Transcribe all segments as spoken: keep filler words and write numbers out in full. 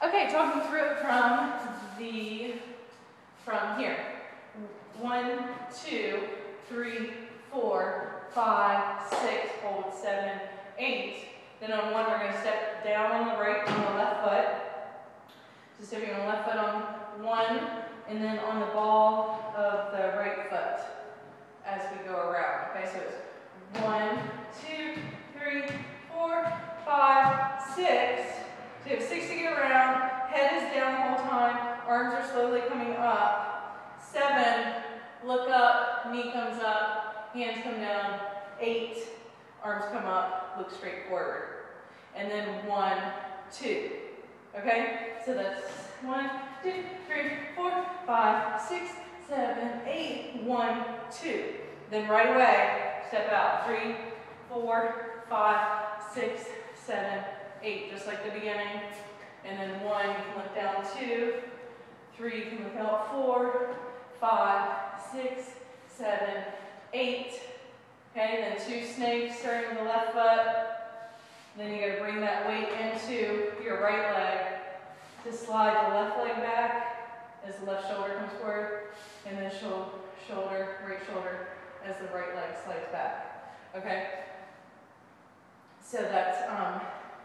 Okay, talking through it from the, from here. One, two, three, four, five, six, hold seven, eight. Then on one, we're going to step down on the right, on the left foot. So stepping on the left foot on one, and then on the ball of the right foot as we go around. Okay, so it's one, two, three, four, five, six. So you have six to get around. Head is down the whole time. Arms are slowly coming up. Seven, look up, knee comes up, hands come down. Eight, arms come up, look straight forward. And then one, two. Okay? So that's one, two, three, four, five, six, seven, eight, one, two. Then right away, step out. Three, four, five, six, seven, eight, just like the beginning. And then one, you can look down. Two, three, you can look out. Four, five, six, seven, eight. Okay, then two snakes starting with the left foot. Then you got to bring that weight into your right leg to slide the left leg back as the left shoulder comes forward, and then shoulder, shoulder, right shoulder as the right leg slides back. Okay? So that's, um,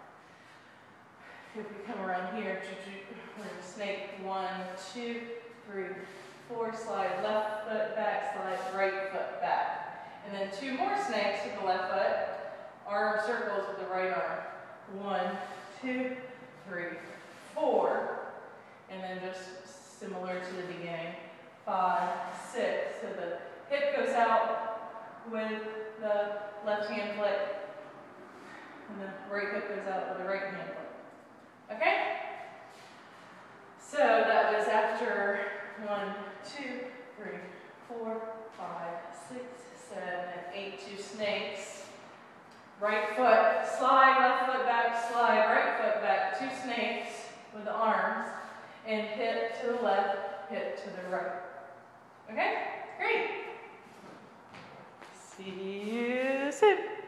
if we come around here, we're going to snake one, two, three, four, slide left foot back, slide right foot back. And then two more snakes with the left foot, arm circles with the right arm. One, two, three, four. And then just similar to the beginning, five, six. So the hip goes out with the left hand foot, and the right hip goes out with the right hand foot. Okay? So that was after one, two, three, four, five, six, seven, eight, two snakes. Right foot, slide, left foot back, slide, right foot back, two snakes with the arms, and hip to the left, hip to the right. Okay? Great. See you soon.